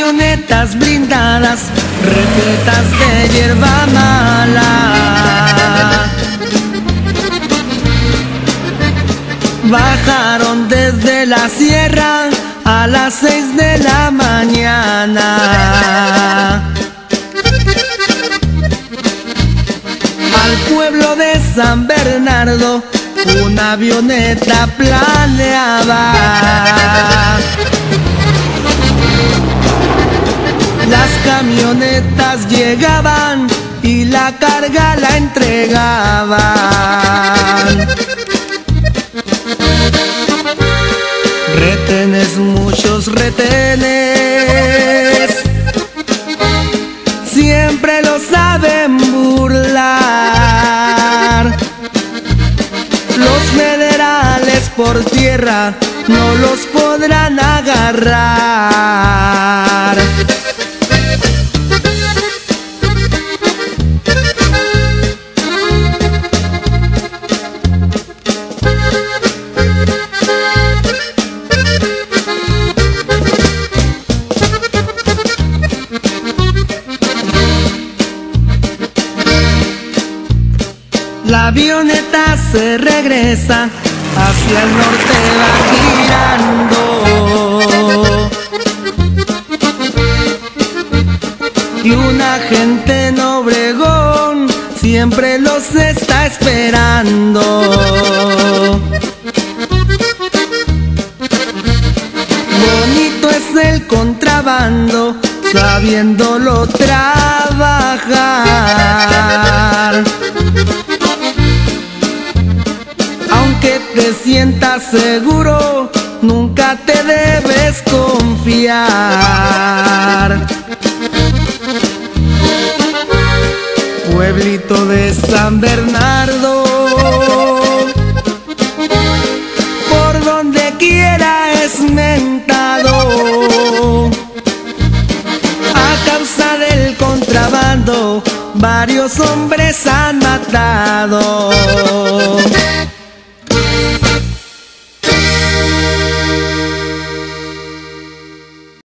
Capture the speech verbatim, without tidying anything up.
camionetas blindadas, repletas de hierba mala. Bajaron desde la sierra a las seis de la mañana al pueblo de San Bernardo. Una avioneta planeaba. Las camionetas llegaban y la carga la entregaban. Retenes, muchos retenes, siempre lo saben burlar. Los federales por tierra no los podrán agarrar. La avioneta se regresa, hacia el norte va girando, y un agente en Obregón siempre los está esperando. Bonito es el contrabando, sabiéndolo trabajar. Aunque te sientas seguro, nunca te debes confiar. Pueblito de San Bernardo, por donde quiera es mentado. A causa del contrabando, varios hombres han matado.